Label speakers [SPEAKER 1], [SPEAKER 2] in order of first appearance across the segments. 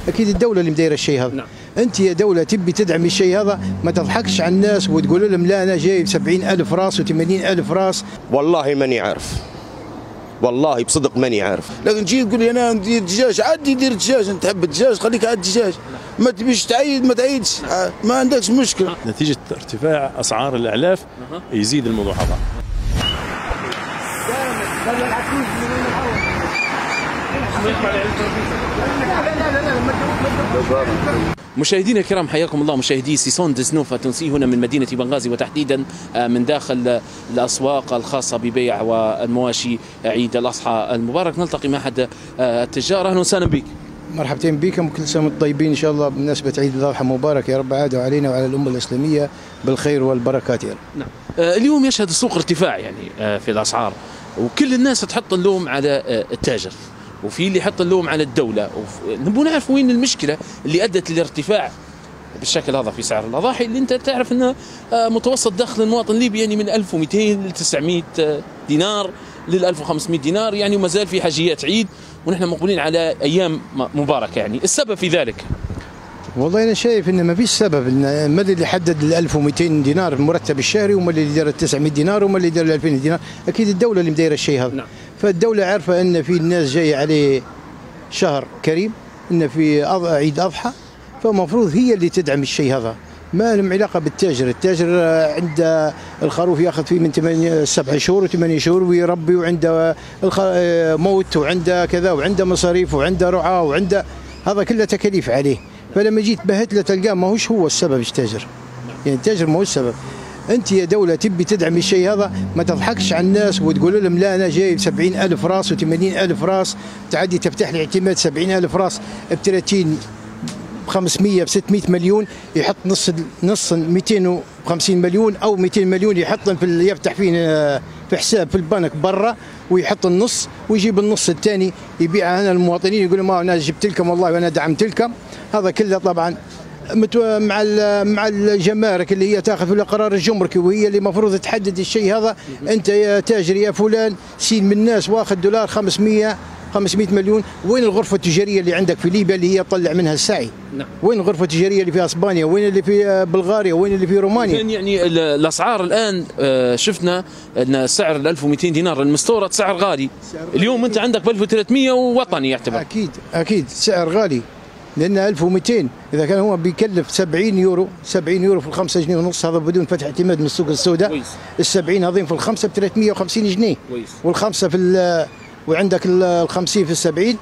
[SPEAKER 1] اكيد الدوله اللي مدايره الشيء هذا.
[SPEAKER 2] نعم.
[SPEAKER 1] انت يا دوله تبي تدعم الشيء هذا، ما تضحكش على الناس وتقول لهم لا انا جايب 70,000 راس و80,000 راس.
[SPEAKER 3] والله ماني عارف، والله بصدق ماني عارف، لكن تجي تقول لي انا ندير دجاج، عادي دير دجاج، انت تحب الدجاج خليك على الدجاج، ما تبيش تعيد ما تعيدش، ما عندكش مشكله.
[SPEAKER 4] نتيجه ارتفاع اسعار الاعلاف يزيد الموضوع هذا.
[SPEAKER 2] مشاهدينا الكرام حياكم الله، مشاهدي سيسون دزنوفا التونسي هنا من مدينة بنغازي، وتحديدا من داخل الأسواق الخاصة ببيع والمواشي عيد الأضحى المبارك. نلتقي مع أحد التجار. أهلا وسهلا بك.
[SPEAKER 1] مرحبتين بكم وكل سنه وانتم طيبين ان شاء الله بمناسبه عيد الاضحى مبارك، يا رب عاده علينا وعلى الامه الاسلاميه بالخير والبركات يا رب.
[SPEAKER 2] نعم. اليوم يشهد السوق ارتفاع يعني في الأسعار، وكل الناس تحط اللوم على التاجر، وفي اللي يحط اللوم على الدولة. نبغى نعرف وين المشكلة اللي أدت للارتفاع بالشكل هذا في سعر الأضاحي، اللي أنت تعرف أن متوسط دخل المواطن الليبي يعني من 1200 ل 900 دينار لل 1500 دينار يعني، وما زال في حاجيات عيد ونحن مقبلين على أيام مباركة. يعني السبب في ذلك؟
[SPEAKER 1] والله انا شايف انه ما فيش سبب، ان ما اللي حدد ال 1200 دينار المرتب الشهري، وما اللي دار ال 900 دينار، وما اللي دار ال 2000 دينار، اكيد الدوله اللي مدايره الشيء هذا.
[SPEAKER 2] نعم.
[SPEAKER 1] فالدوله عارفه ان في الناس جايه عليه شهر كريم، ان في عيد اضحى، فمفروض هي اللي تدعم الشيء هذا، ما لهم علاقه بالتاجر. التاجر عند الخروف ياخذ فيه من 8 7 شهور و8 شهور ويربي، وعنده موت، وعنده كذا، وعنده مصاريف، وعنده رعاه، وعنده هذا كله تكاليف عليه. فلما جيت بهت له تلقاه ماهوش هو السبب التاجر، يعني التاجر ماهوش السبب. انت يا دوله تبي تدعم الشيء هذا، ما تضحكش على الناس وتقول لهم لا انا جايب 70,000 راس و80,000 راس، تعدي تفتح لي اعتماد 70,000 راس ب 30 ب 500 ب 600 مليون، يحط نص 250 مليون او 200 مليون يحطهم يفتح فيه في حساب في البنك برا، ويحط النص ويجيب النص الثاني يبيعها هنا للمواطنين، يقول لهم انا جبت لكم والله وانا دعمت لكم. هذا كله طبعا مع الجمارك اللي هي تاخذ في القرار الجمركي، وهي اللي المفروض تحدد الشيء هذا. انت يا تاجر يا فلان سين من الناس واخذ دولار 500 مليون، وين الغرفه التجاريه اللي عندك في ليبيا اللي هي تطلع منها السعي؟ نعم. وين الغرفه التجاريه اللي في اسبانيا؟ وين اللي في بلغاريا؟ وين اللي في رومانيا؟
[SPEAKER 2] يعني الاسعار الان شفنا ان سعر ال 1200 دينار المستورد سعر غالي. اليوم انت عندك ب 1300 ووطني يعتبر.
[SPEAKER 1] اكيد سعر غالي، لان 1200 اذا كان هو بيكلف 70 يورو في الخمسة جنيه ونص، هذا بدون فتح اعتماد من السوق السوداء. ال 70 هذين في الخمسه ب 350 جنيه، والخمسه في وعندك ال 50 في ال 70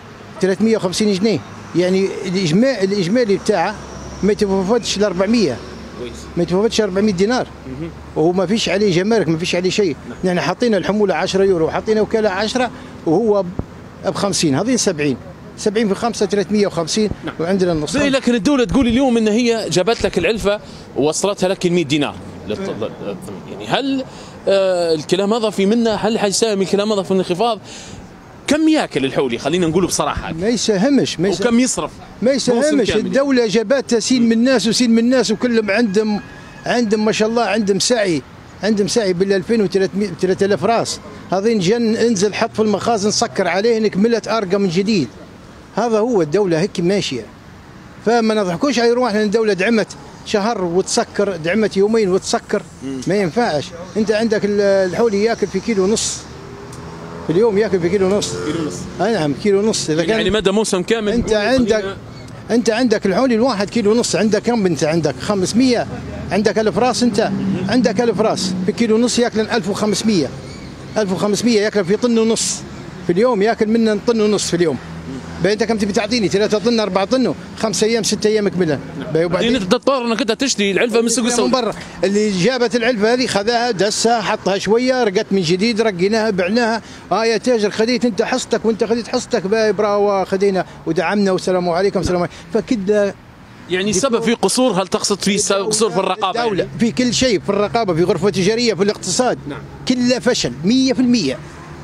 [SPEAKER 1] 350 جنيه، يعني الاجمالي بتاعه ما يتفاوتش ل 400، ما يتفاوتش 400 دينار، وهو ما فيش عليه جمارك، ما فيش عليه شيء. نحن حاطين الحموله 10 يورو وحاطين وكاله 10 وهو ب 50، هذين 70 في 5 350. نعم. وعندنا النص.
[SPEAKER 2] لكن الدوله تقول اليوم ان هي جابت لك العلفه ووصلتها لك ال 100 دينار. يعني هل الكلام هذا في منه، هل حيساهم الكلام هذا في الانخفاض؟ كم ياكل الحولي؟ خلينا نقوله بصراحه.
[SPEAKER 1] ما يساهمش.
[SPEAKER 2] وكم يصرف؟
[SPEAKER 1] ما يساهمش. الدوله جابتها سين من الناس وسين من الناس، وكلهم عندهم ما شاء الله عندهم سعي بال 2300 3000 راس. هذين انزل حط في المخازن سكر عليه انك ملت ارقى من جديد. هذا هو الدوله هيك ماشيه. فما نضحكوش على روحنا ان الدوله دعمت شهر وتسكر، دعمت يومين وتسكر، ما ينفعش. انت عندك الحولي ياكل في كيلو ونص في اليوم، ياكل في كيلو ونص. اي نعم كيلو ونص. اذا كان
[SPEAKER 2] يعني مدى موسم كامل
[SPEAKER 1] انت عندك الحولي الواحد كيلو ونص. عندك كم؟ انت عندك 500، عندك 1000 راس، انت عندك 1000 راس في كيلو ونص ياكل 1500 ياكل في طن ونص في اليوم، ياكل منه طن ونص في اليوم. انت كم تبي تعطيني؟ 3 طن 4 طن 5 ايام 6 ايام كملها.
[SPEAKER 2] وبعدين انت تضطر انك انت تشتري العلفه من السوق السوداء
[SPEAKER 1] من برا. اللي جابت العلفه هذه خذاها دسها حطها شويه، رقت من جديد، رقيناها بعناها. يا تاجر خذيت انت حصتك، وانت خذيت حصتك، براو خذينا ودعمنا والسلام عليكم السلام عليكم. فكده
[SPEAKER 2] يعني السبب في قصور. هل تقصد في قصور في الرقابه؟
[SPEAKER 1] الدولة يعني؟ في كل شيء، في الرقابه، في غرفه تجاريه، في الاقتصاد. نعم. كله فشل 100%.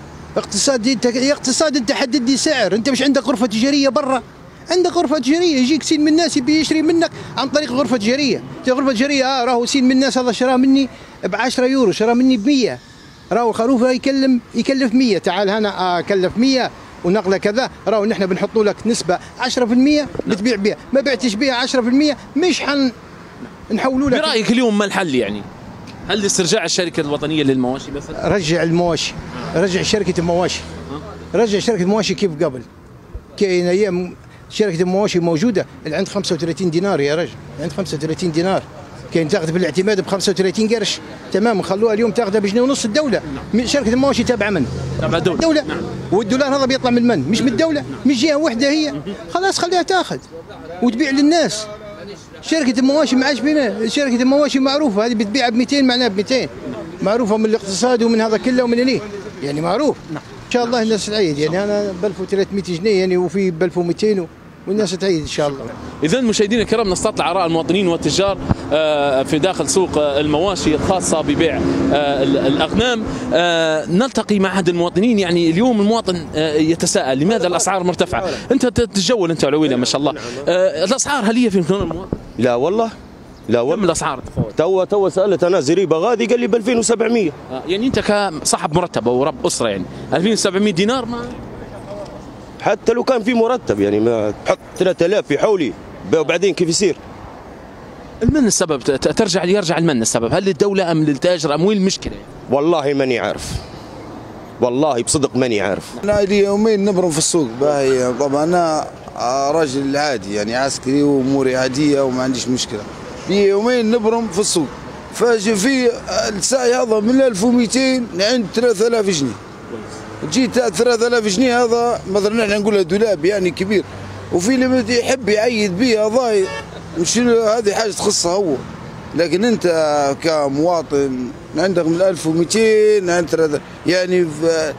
[SPEAKER 1] اقتصاد انت حدد لي سعر. انت مش عندك غرفه تجاريه برا؟ عندك غرفه تجاريه، يجيك سين من الناس يبي يشتري منك عن طريق غرفه تجاريه. غرفه تجاريه راهو سين من الناس هذا شراه مني ب 10 يورو، شراه مني ب 100. راهو الخروف يكلف 100. تعال هنا كلف 100 ونقله كذا، راهو نحن بنحطوا لك نسبه 10% بتبيع بها، ما بعتش بها 10% مش نحولوا لك.
[SPEAKER 2] برايك اليوم ما الحل يعني؟ هل استرجاع الشركه الوطنيه للمواشي مثلا؟
[SPEAKER 1] رجع المواشي، رجع شركه المواشي، رجع شركه المواشي كيف قبل. كاين ايام شركه المواشي موجوده اللي عند 35 دينار يا رجل، عند 35 دينار كاين تاخذ في الاعتماد ب 35 قرش، تمام، خلوها اليوم تاخذها بجنيه ونص. الدوله شركه المواشي تابعه من؟
[SPEAKER 2] تابعه الدوله. نعم.
[SPEAKER 1] والدولار هذا بيطلع من مش من الدوله، مش جهه واحده هي، خلاص خليها تاخذ وتبيع للناس. شركه المواشي ما عادش بينا، شركه المواشي معروفه، هذه بتبيعها ب 200 معناها ب 200، معروفه من الاقتصاد ومن هذا كله ومن هني يعني معروف. ان شاء الله الناس تعيد، يعني انا ب 1300 جنيه يعني وفي ب 1200 والناس تعيد ان شاء الله.
[SPEAKER 2] اذا مشاهدينا الكرام نستطلع اراء المواطنين والتجار في داخل سوق المواشي الخاصه ببيع الاغنام. نلتقي مع احد المواطنين. يعني اليوم المواطن يتساءل لماذا الاسعار مرتفعه؟ انت تتجول انت علويله ما شاء الله، الاسعار هل هي في امكان المواطن؟
[SPEAKER 3] لا والله، لا والله.
[SPEAKER 2] كم الاسعار تفاوت؟
[SPEAKER 3] تو سالت انا زريبه غادي قال لي ب 2700.
[SPEAKER 2] يعني انت كصاحب مرتب او رب اسره يعني 2700 دينار ما
[SPEAKER 3] حتى لو كان في مرتب يعني ما تحط 3000 في حولي وبعدين كيف يصير؟
[SPEAKER 2] المن السبب يرجع المن السبب، هل للدوله ام للتاجر ام وين المشكله؟
[SPEAKER 3] والله ماني عارف، والله بصدق ماني عارف.
[SPEAKER 5] انا لي يومين نبرم في السوق باهي، طبعا انا راجل عادي يعني عسكري واموري عاديه وما عنديش مشكله. لي يومين نبرم في السوق، فاجي في الساعي هذا من 1200 عند 3000 جنيه. جيت 3000 جنيه هذا مثلا احنا نقولها دولاب يعني كبير، وفي اللي يحب يعيد به هذا مش هذه حاجه تخصه هو، لكن انت كمواطن عندك من 1200 عند يعني في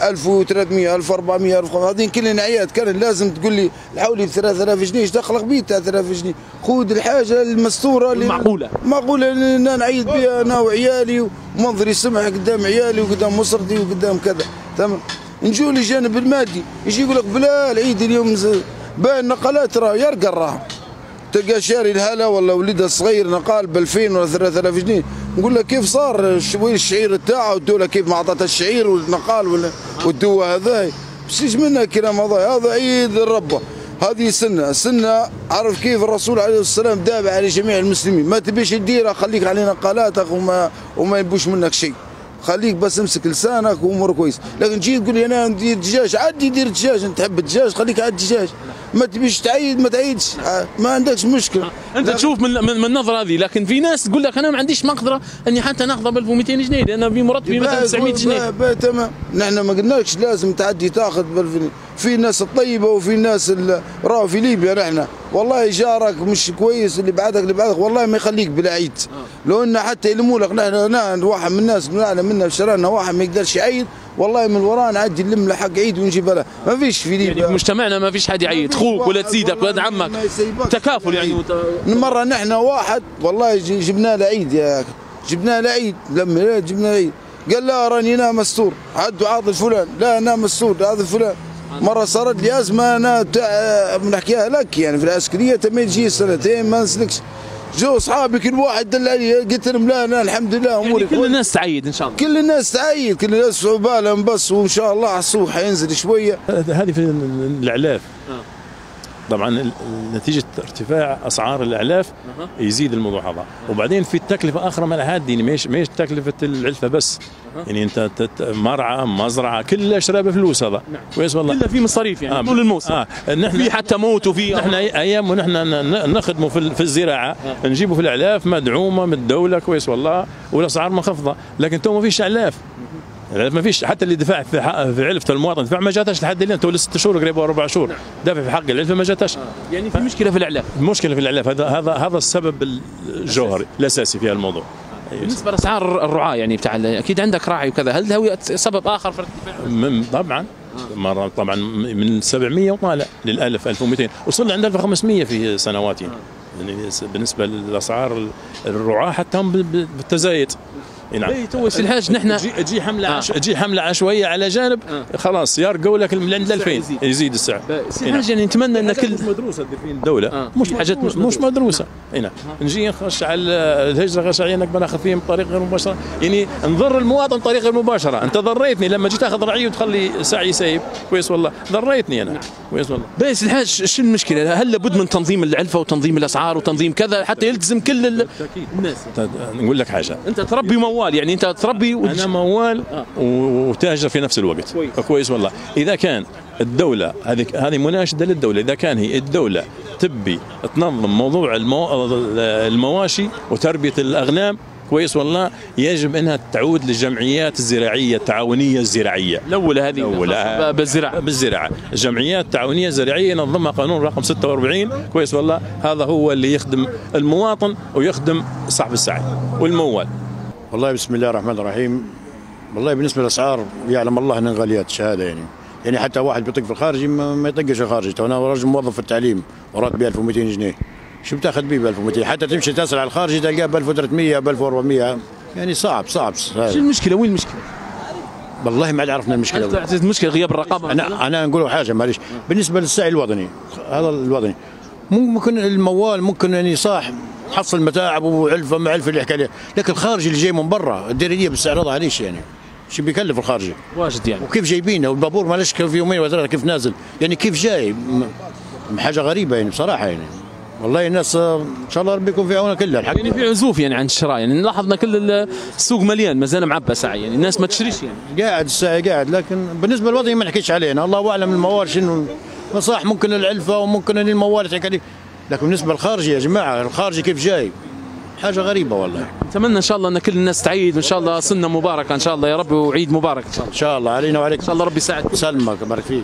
[SPEAKER 5] 1300 1400 1500 هذين كلهن عياد، كان لازم تقول لي الحولي ب 3000 جنيه، ايش دخلك بيه 3000 جنيه؟ خذ الحاجه المستوره اللي معقوله ان انا نعيد بها انا وعيالي ومنظري سمح قدام عيالي وقدام اسرتي وقدام كذا، تمام. نجوا للجانب المادي يجي يقول لك بلا العيد اليوم باين النقلات راه يرقى الراهم، تلقى شاري الهلا ولا وليدها الصغير نقال ب 2000 ولا 3000 جنيه، نقول له كيف صار شوي الشعير تاعه والدوله كيف ما عطتها الشعير والنقال ولا والدواء هذا، بس ايش منها الكلام هذا عيد الربه، هذه سنه عرف كيف الرسول عليه الصلاه والسلام دافع على جميع المسلمين، ما تبيش تديرها خليك على نقالاتك وما يبوش منك شيء، خليك بس امسك لسانك وامور كويس، لكن تجي تقول لي انا ندير دجاج، عادي دير دجاج، انت تحب الدجاج خليك على الدجاج، ما تبيش تعيد ما تعيدش، ما عندكش مشكله.
[SPEAKER 2] انت تشوف من النظره هذه، لكن في ناس تقول لك انا ما عنديش مقدره اني حتى ناخذها ب 1200 جنيه لان في مرتبي مثلا 900 جنيه.
[SPEAKER 5] تمام، نحن ما قلناش لازم تعدي تاخذ ب 1200، في ناس الطيبه وفي ناس راهو في ليبيا نحن والله جارك مش كويس اللي بعدك والله ما يخليك بالعيد، لو ان حتى يلموا لك نحن واحد من الناس نعلم منا بشرانا واحد ما يقدرش يعيد والله من ورانا نعدي نلم له حق عيد ونجيبها له، ما فيش في ليبيا
[SPEAKER 2] يعني في مجتمعنا ما فيش حد يعيد، اخوك ولا تزيدك ولا عمك تكافل يعني.
[SPEAKER 5] مره نحن واحد والله جبنا له عيد يا جبنا له عيد لما جبنا له عيد قال لا راني انا مستور، عدوا عاطل فلان، لا انا مستور هذا فلان. مره صارت لي ازمه انا بنحكيها لك يعني في العسكريه تم تجي سنتين ما نسلكش، جو اصحابي كل واحد دل علي قلت لهم لا انا الحمد لله اموري
[SPEAKER 2] يعني كل الناس تعيد ان شاء الله،
[SPEAKER 5] كل الناس تعيد، كل الناس في بالهم بس، وان شاء الله على السوق حينزل شويه.
[SPEAKER 4] هذه في الاعلاف طبعا نتيجه ارتفاع اسعار الاعلاف يزيد الموضوع هذا، وبعدين في تكلفه اخرى ما لها يعني مش تكلفه العلفه بس، يعني انت مرعى مزرعه كلها شراب فلوس هذا كويس والله،
[SPEAKER 2] كلها في مصاريف يعني طول الموسم.
[SPEAKER 4] نحن
[SPEAKER 2] في حتى موت وفي
[SPEAKER 4] نحن ايام ونحن نخدموا في الزراعه نجيبوا في الاعلاف مدعومه من الدوله كويس والله والاسعار منخفضه، لكن تو ما فيش اعلاف، ما فيش حتى اللي دفع في علفه المواطن دفع ما جاتش لحد الان، تو 6 شهور قريب 4 شهور دافع في حق العلفه ما جاتش.
[SPEAKER 2] يعني في مشكله في الاعلاف،
[SPEAKER 4] المشكله في الاعلاف هذا السبب الجوهري الاساسي في الموضوع.
[SPEAKER 2] بالنسبه لاسعار الرعاه يعني بتاع اكيد عندك راعي وكذا، هل هو سبب اخر في ارتفاع؟ طبعا
[SPEAKER 4] مرة طبعا من 700 وطالع لل 1000 1200 وصلنا عند 1500 في سنوات يعني بالنسبه للاسعار الرعاه حتى هم بالتزايد نعم.
[SPEAKER 2] تو سي الحاج نحن
[SPEAKER 4] تجي حمله عشوائيه على جانب خلاص يرقوا لك من عند 2000 يزيد السعر.
[SPEAKER 2] سي الحاج يعني نتمنى ان كل
[SPEAKER 4] مش مدروسه في الدوله مش حاجات مش مدروسه. هنا نجي نخش على الهجره غير شرعيه نقدر ناخذ فيهم بطريقه غير مباشره، يعني نضر المواطن بطريقه غير مباشره. انت ضريتني لما جيت اخذ رعيه وتخلي سعي سايب كويس والله، ضريتني انا كويس والله.
[SPEAKER 2] بس الحاج شو المشكله؟ هل لابد من تنظيم العلفه وتنظيم الاسعار وتنظيم كذا حتى يلتزم كل الناس؟
[SPEAKER 4] نقول لك حاجه،
[SPEAKER 2] انت تربي موال، يعني انت تربي
[SPEAKER 4] انا موال وتاجر في نفس الوقت كويس والله. اذا كان الدوله هذه مناشده للدوله، اذا كان هي الدوله تبي تنظم موضوع المواشي وتربيه الاغنام كويس والله، يجب انها تعود للجمعيات الزراعيه التعاونيه الزراعيه
[SPEAKER 2] الاولى هذه
[SPEAKER 4] بالزراعه الجمعيات التعاونيه الزراعيه ينظمها قانون رقم 46 كويس والله. هذا هو اللي يخدم المواطن ويخدم صاحب السعي والموال.
[SPEAKER 6] والله بسم الله الرحمن الرحيم. والله بالنسبه للاسعار يعلم الله انها غاليات شهاده، يعني حتى واحد بيطق في الخارجي ما يطقش الخارجي. تو انا رجل موظف في التعليم وراتبي 1200 جنيه، شو بتاخذ بيه ب 1200؟ حتى تمشي تسال على الخارجي تلقاه ب 1300 ب 1400، يعني صعب.
[SPEAKER 2] شو المشكله؟ وين المشكله؟
[SPEAKER 6] والله ما عرفنا المشكله.
[SPEAKER 2] المشكله غياب الرقابه.
[SPEAKER 6] انا نقول حاجه معلش، بالنسبه للسعي الوطني هذا الوطني ممكن الموال ممكن يعني صح حصل متاعب وعلفه ما علفه اللي يحكي عليه، لكن الخارجي اللي جاي من برا الديريه بتستعرضها عليش، يعني شو بيكلف الخارجي؟
[SPEAKER 2] واجد يعني.
[SPEAKER 6] وكيف جايبينه والبابور مالش في يومين وثلاثه كيف نازل، يعني كيف جاي؟ حاجه غريبه يعني بصراحه يعني. والله الناس ان شاء الله ربي يكون في عونها كلها.
[SPEAKER 2] يعني في عزوف يعني عن الشراء، يعني لاحظنا كل السوق مليان ما زال معبى سعي، يعني الناس ما تشتريش يعني.
[SPEAKER 6] قاعد السعي قاعد، لكن بالنسبه للوطني ما نحكيش علينا، الله اعلم الموال شنو صح، ممكن العلفه وممكن الموال تحكي عليه، لكن بالنسبه للخارجي يا جماعه الخارجي كيف جاي؟ حاجه غريبه والله.
[SPEAKER 2] نتمنى ان شاء الله ان كل الناس تعيد، وان شاء الله سنه مباركه ان شاء الله يا رب، وعيد مبارك ان شاء الله.
[SPEAKER 6] ان شاء الله علينا وعليك،
[SPEAKER 2] ان شاء الله ربي يساعدك.
[SPEAKER 6] سلمك بارك فيك.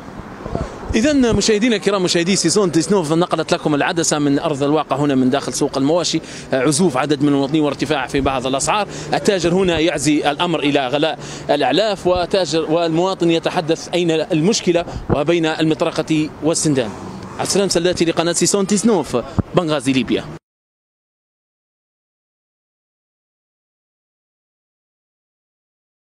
[SPEAKER 2] إذا مشاهدينا الكرام، مشاهدي سيزون 19 نقلت لكم العدسة من أرض الواقع هنا من داخل سوق المواشي. عزوف عدد من المواطنين وارتفاع في بعض الأسعار. التاجر هنا يعزي الأمر إلى غلاء الأعلاف، والمواطن يتحدث أين المشكلة وبين المطرقة والسندان. على السلام سلاتي لقناة سيزون 19 بنغازي ليبيا.